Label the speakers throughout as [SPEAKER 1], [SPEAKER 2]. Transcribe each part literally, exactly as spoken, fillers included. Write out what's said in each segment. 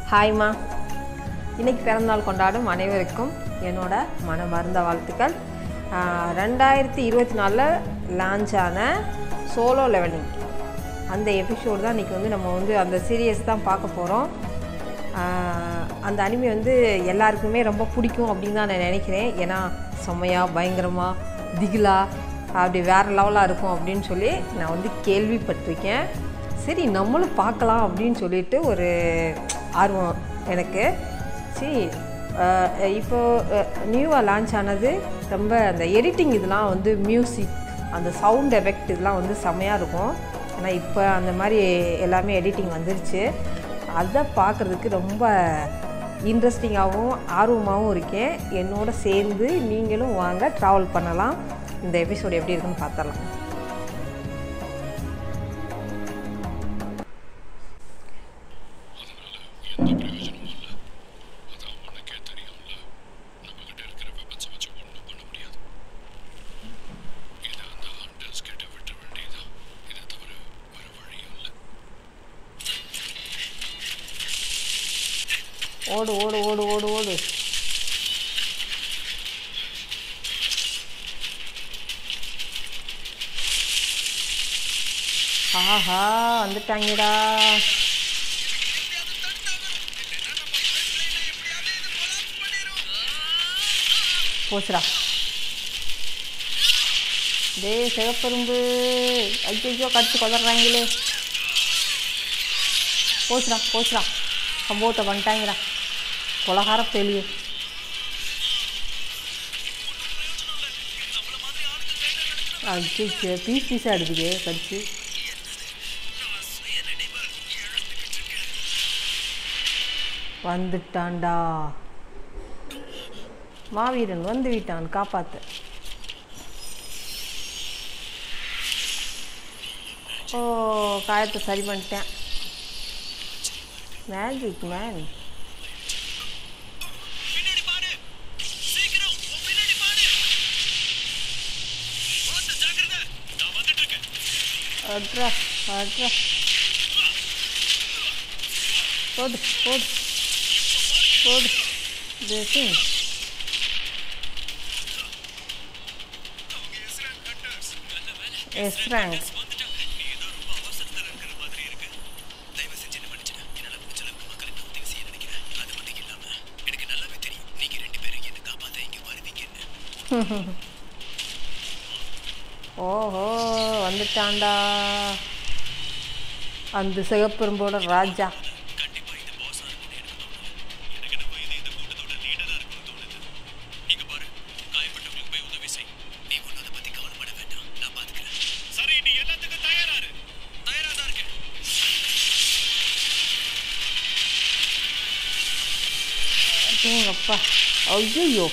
[SPEAKER 1] ஹாய்மா, இன்றைக்கி பிறந்தநாள் கொண்டாடும் அனைவருக்கும் என்னோட மனமார்ந்த வாழ்த்துக்கள். ரெண்டாயிரத்தி இருபத்தி நாலில் லான்ச் ஆன சோலோ லெவலிங் அந்த எபிசோடு தான் இன்றைக்கி வந்து நம்ம வந்து அந்த சீரியஸ் தான் பார்க்க போகிறோம். அந்த அனிமே வந்து எல்லாருக்குமே ரொம்ப பிடிக்கும் அப்படின்னு தான் நான் நினைக்கிறேன். ஏன்னா செம்மையாக பயங்கரமாக திகிலாக அப்படி வேறு லெவலாக இருக்கும் அப்படின்னு சொல்லி நான் வந்து கேள்விப்பட்டிருக்கேன். சரி நம்மளும் பார்க்கலாம் அப்படின்னு சொல்லிட்டு ஒரு ஆர்வம் எனக்கு. சரி இப்போது நியூவாக லான்ச் ஆனது ரொம்ப அந்த எடிட்டிங் இதெல்லாம் வந்து மியூசிக் அந்த சவுண்ட் எஃபெக்ட் இதெல்லாம் வந்து செம்மையாக இருக்கும். ஏன்னா இப்போ அந்த மாதிரி எல்லாமே எடிட்டிங் வந்துருச்சு. அதை பார்க்குறதுக்கு ரொம்ப இன்ட்ரெஸ்டிங்காகவும் ஆர்வமாகவும் இருக்கேன். என்னோட சேர்ந்து நீங்களும் வாங்க ட்ராவல் பண்ணலாம். இந்த எபிசோடு எப்படி இருக்குன்னு பார்த்தரலாம். ஓடு ஓடு ஓடு ஓடு ஓடு ஆஹா வந்துட்டாங்கடா. போச்சுடா டே சிவப்பெரும்பு. ஐயோ கடிச்சு கொதறாங்களே. போச்சுடா போச்சுடா சம்பவத்தை பண்ணிட்டாங்கடா. கொலகார பெரிய ஐயோ பீஸ் பீஸாக எடுக்குது கடிச்சு. வந்துட்டான்டா மாவீரன் வந்து விட்டான் காப்பாற்ற. ஓ காயத்தை சரி பண்ணிட்டேன். Magic man. அட்ரா அட்ரா போடு போடு போடு தேசிங். S Frank. ஓஹோ வந்துட்டான்டா அந்த சிவப்பெரும்போட ராஜா. அப்பா ஐயோ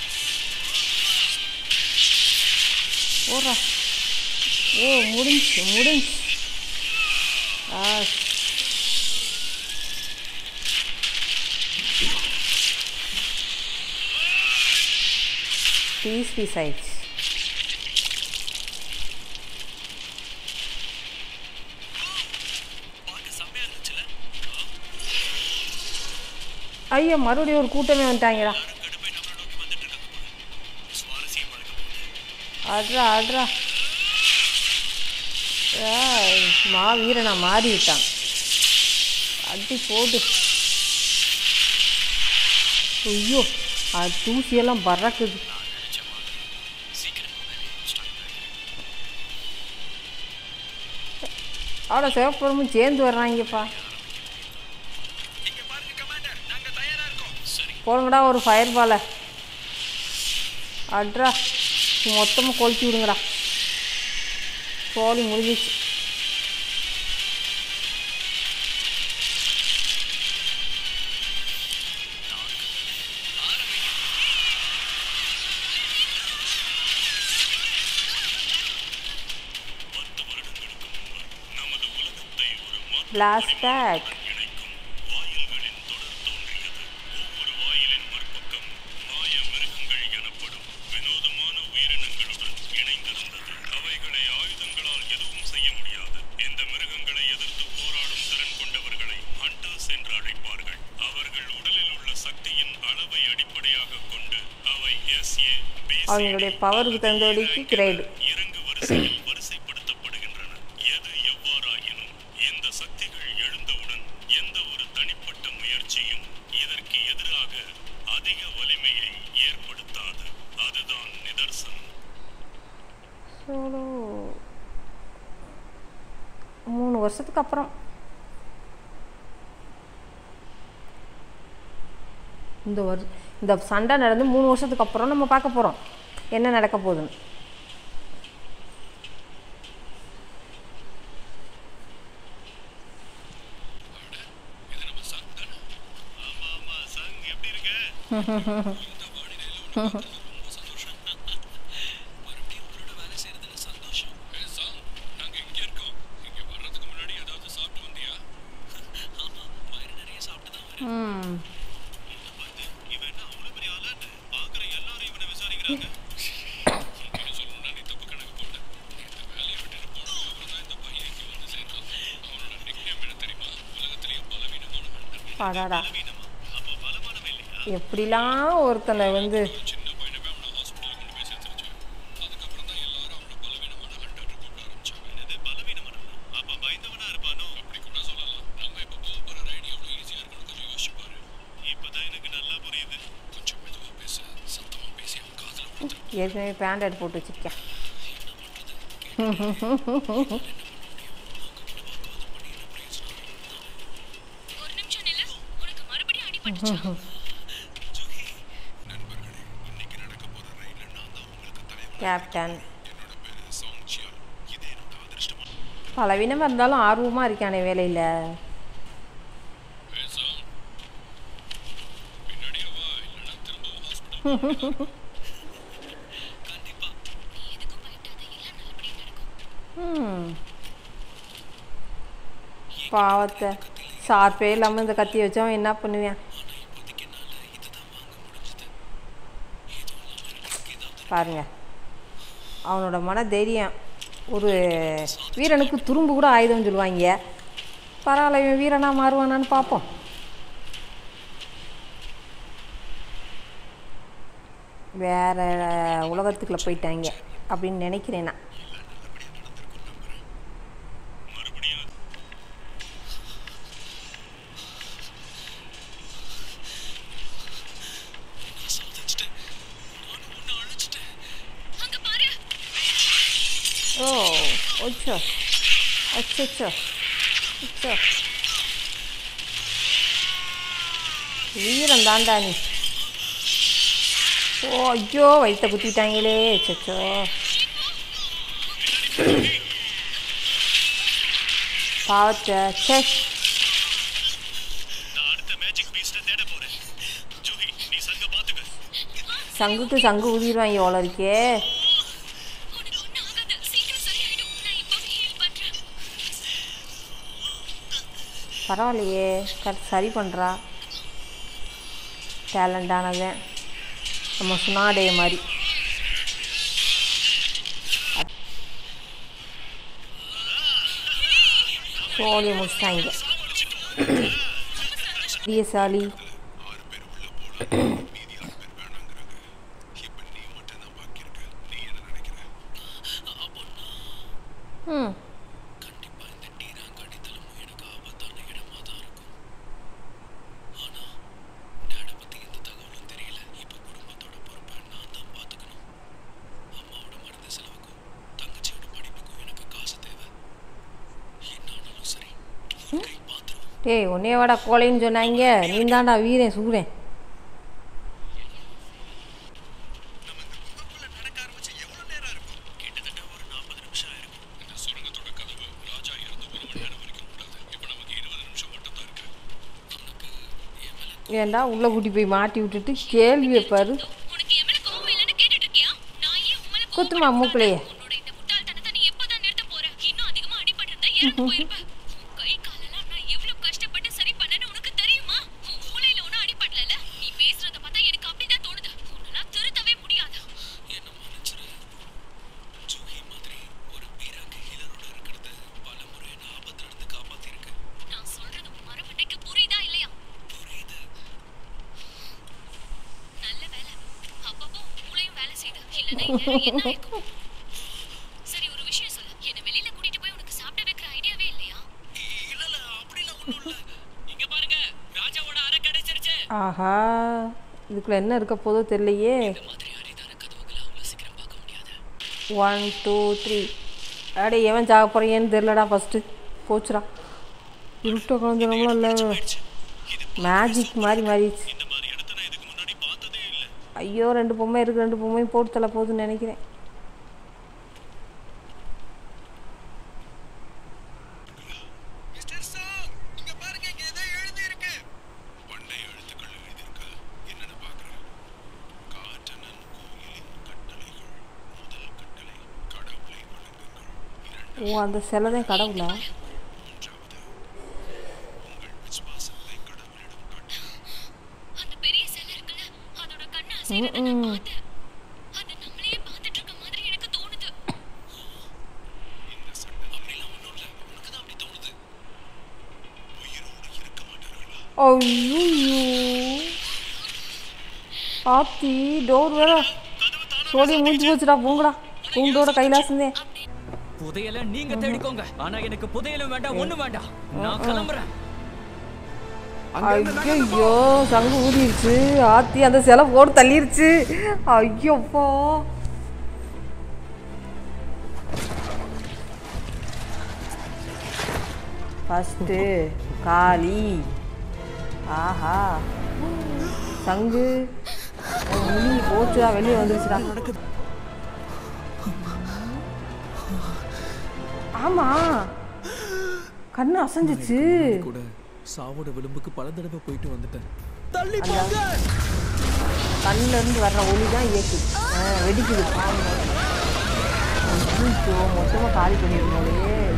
[SPEAKER 1] ஓரா. ஓ முடிஞ்சு முடிஞ்சு. ஆ பீஸ் பீஸ் ஆயிடுச்சு. ஐயோ மறுபடியும் ஒரு கூட்டமே வந்துட்டாங்கடா. அட்ரா அட்ரா மாவீரனா மாறி விட்டான். அடி போடு. ஐயோ அது தூசியெல்லாம் பறக்குது. அவ்வளோ சிவப்புறமும் சேர்ந்து வர்றாங்கப்பா. போடுங்கடா ஒரு ஃபயர் பாலை. அட்ரா மொத்தமாக கொளுத்தி விடுங்கடா. சோழி முடிஞ்சிச்சு. Blast back.
[SPEAKER 2] எந்த மிருகங்களை எதிர்த்து போராடும் திறன் கொண்டவர்களை ஹண்டர்ஸ் என்று அழைப்பார்கள்.
[SPEAKER 1] அவங்களுடைய பவருக்கு தகுந்தபடிக்கு கிரேடு. சோலோ மூணு வருஷத்துக்கு அப்புறம் இந்த வரு இந்த சண்டை நடந்து மூணு வருஷத்துக்கு அப்புறம் நம்ம பார்க்க போகிறோம் என்ன நடக்க போகுதுன்னு. ம் பாடாடா எப்படிலாம் ஒருத்தனை வந்து ஏற்கனவே பேண்டட் போட்டு வச்சிருக்கேன். கேப்டன் பலவீனமாக இருந்தாலும் ஆர்வமாக இருக்கானே வேலையில். பாவத்தை சார்பே இல்லாமல் இந்த கத்தி வச்சவன் என்ன பண்ணுவேன் பாருங்க. அவனோட மன தைரியம். ஒரு வீரனுக்கு துரும்பு கூட ஆயுதம்னு சொல்லுவாங்க. பரவாயில்ல இவன் வீரனாக மாறுவானான்னு பார்ப்போம். வேற உலகத்துக்குள்ளே போயிட்டாங்க அப்படின்னு நினைக்கிறேன் நான். ஓ அச்சோ அச்சோ அச்சோ வீரம் தாண்டா நீ. ஓ ஐயோ வயிற்ற குத்திட்டாங்களே. அச்சோ பாவத்தை சே. சங்குக்கு சங்கு ஊதிடுவாங்க எவ்வளோ இருக்கே. பரவாயில்லையே கரெக்ட் சரி பண்ணுறா. டேலண்டானவன் நம்ம சுனாடைய மாதிரி. சோழியை முடிச்சிட்டாங்க. பிரியசாலி ம் ஏய் உன்னையவாடா கோழைன்னு சொன்னாங்க. நீ தாண்டா வீரன் சூரன். ஏண்டா உள்ள கூட்டி போய் மாட்டி விட்டுட்டு கேள்வி வைப்பாரு. குத்துமா மூக்கலையே.
[SPEAKER 2] இல்லனா என்ன ஆயிருக்கும்? சரி ஒரு விஷயம் சொல்லு. என்ன வெளியில கூட்டிட்டு போய் உனக்கு சாப்பிட வைக்கிற ஐடியாவே இல்லையா?
[SPEAKER 3] இல்ல இல்ல அப்படிலாம் ஒண்ணும் இல்ல. இங்க பாருங்க ராஜாவோட அறை கிடைச்சிருச்சு.
[SPEAKER 1] ஆஹா, இதுக்குள்ள என்ன இருக்க போதோ தெரியலையே.
[SPEAKER 3] இந்த மாதிரி அரிதான கதவுகளை அவ்வளவு சீக்கிரம் பார்க்க முடியாது.
[SPEAKER 1] One two three. அடே எவன் சாக போறீங்கன்னு தெரியலடா. ஃபஸ்ட்டு போச்சுடா. இருட்ட குழந்தைங்களும் இல்லை, மேஜிக் மாதிரி மாறிடுச்சு.
[SPEAKER 3] இந்த மாதிரி இடத்த நான் இதுக்கு முன்னாடி பார்த்ததே இல்ல.
[SPEAKER 1] ஐயோ, ரெண்டு பொம்மை இருக்குது, ரெண்டு பொம்மையும் போட்டு தள்ள போகுதுன்னு நினைக்கிறேன்.
[SPEAKER 3] மிஸ்டர் சாங், இங்க பாருங்க இங்க ஏதோ எழுதி இருக்கு. பண்டைய எழுத்துக்கள் எழுதி இருக்கு. என்னன்னு பார்க்கறேன். காட்டனன் கோயிலின் கட்டளைகள். முதல் கட்டளை கடவுளை வணங்குங்கள். இரண்டாவது
[SPEAKER 1] ஓ, அந்த சிலை தான் கடவுளா?
[SPEAKER 3] மூன்றாவது உங்கள் விசுவாசத்தை கடவுளிடம் காட்டு.
[SPEAKER 2] அந்த பெரிய சிலை இருக்குல்ல, அதோட கண்ணை அசைறத நான் பார்த்தேன். அது நம்மளையே பார்த்துட்டு இருக்க மாதிரி எனக்கு தோணுது.
[SPEAKER 3] இந்த சண்டை அப்படிலாம் ஒண்ணும் இல்ல. உனக்கு தான் அப்படி தோணுது. உயிரோடு இருக்க மாட்டார்களா?
[SPEAKER 1] ஐயோ, ஆத்தி டோர் வேற சோடி மூஞ்சி போச்சுடா. போங்கடா, பூண்டோட கைலாசந்தே.
[SPEAKER 4] புதையல நீங்க தேடிக்கோங்க. ஆனா எனக்கு புதையலும் வேண்டாம், ஒண்ணும் வேண்டாம். நான் கிளம்புறேன்.
[SPEAKER 1] ஐயோ, சங்கு ஊதிருச்சு. ஆத்தி அந்த சிலை போட்டு தள்ளிருச்சு. ஐயோப்பா, ஃபஸ்ட்டு காளி. ஆஹா, சங்கு முனி போச்சுடா, வெளியே வந்துருச்சுடா. ஆமா, கண்ணு அசைஞ்சிச்சு.
[SPEAKER 5] கூட சாவோட விளிம்புக்கு பல தடவை போயிட்டு வந்துட்டேன். தள்ளி போங்க.
[SPEAKER 1] கண்ணுல இருந்து வர்ற ஒளி தான் இயக்குது, ஆ, வெடிக்குது. ஐயோ, மொத்தமாக காலி பண்ணிருந்தோலே.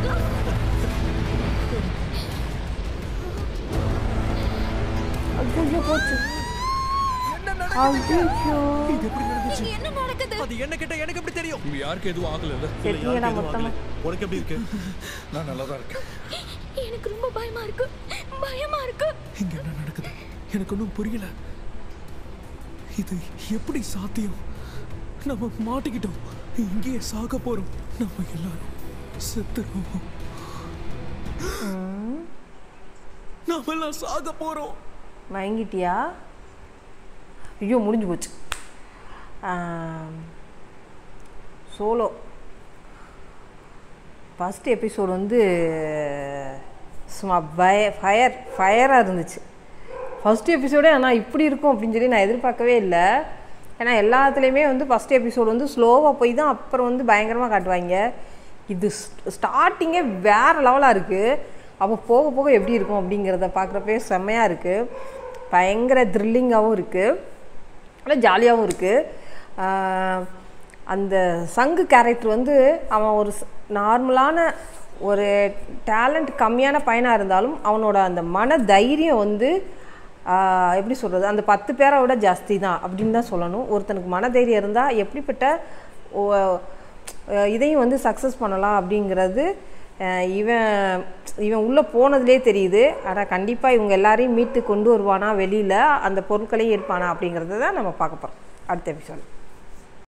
[SPEAKER 1] ஐயோ போச்சு. ஐயோ,
[SPEAKER 5] இது எப்படி நடந்துச்சு?
[SPEAKER 2] என்ன நடக்குது?
[SPEAKER 5] அது என்ன கேட்டா எனக்கு எப்படி தெரியும்? இங்க யாருக்கு எதுவும் ஆகல இல்ல?
[SPEAKER 1] செத்தீங்களா மொத்தமா?
[SPEAKER 5] உனக்கு எப்படி இருக்கு? நான் நல்லா தான் இருக்கேன்.
[SPEAKER 2] எனக்கு ரொம்ப பயமா இருக்கு, பயமா இருக்கு.
[SPEAKER 5] இங்க என்ன நடக்குது எனக்கு ஒன்றும் புரியல. இது எப்படி சாத்தியம்? நம்ம மாட்டிக்கிட்டோம். இங்கேயே சாக போறோம். நம்ம எல்லாரும் செத்துருவோம். நாம எல்லாம் சாக போறோம்.
[SPEAKER 1] மயங்கிட்டியா? ஐயோ, முடிஞ்சு போச்சு. சோலோ ஃபஸ்ட் எபிசோடு வந்து சும்மா பய ஃபயர் ஃபயராக இருந்துச்சு. ஃபஸ்ட் எபிசோடே ஆனால் இப்படி இருக்கும் அப்படின்னு சொல்லி நான் எதிர்பார்க்கவே இல்லை. ஏன்னா எல்லாத்துலேயுமே வந்து ஃபஸ்ட் எபிசோடு வந்து ஸ்லோவாக போய் தான் அப்புறம் வந்து பயங்கரமாக காட்டுவாங்க. இது ஸ்டார்டிங்கே வேறு லெவலாக இருக்குது. அப்போ போக போக எப்படி இருக்கும் அப்படிங்கிறத பார்க்குறப்பே செம்மையாக இருக்குது. பயங்கர த்ரில்லிங்காகவும் இருக்குது, ஆனால் ஜாலியாகவும் இருக்குது. அந்த சங்கு கேரக்டர் வந்து அவன் ஒரு நார்மலான ஒரு டேலண்ட் கம்மியான பையனாக இருந்தாலும் அவனோட அந்த மன தைரியம் வந்து எப்படி சொல்கிறது, அந்த பத்து பேரை விட ஜாஸ்தி தான் அப்படின்னு தான் சொல்லணும். ஒருத்தனுக்கு மன தைரியம் இருந்தால் எப்படிப்பட்ட இதையும் வந்து சக்ஸஸ் பண்ணலாம் அப்படிங்கிறது இவன் இவன் உள்ளே போனதுலே தெரியுது. ஆனால் கண்டிப்பாக இவங்க எல்லாரையும் மீட்டு கொண்டு வருவானா வெளியில், அந்த பொருட்களையும் இருப்பானா அப்படிங்கிறத தான் நம்ம பார்க்க போகிறோம் அடுத்த எபிசோட்.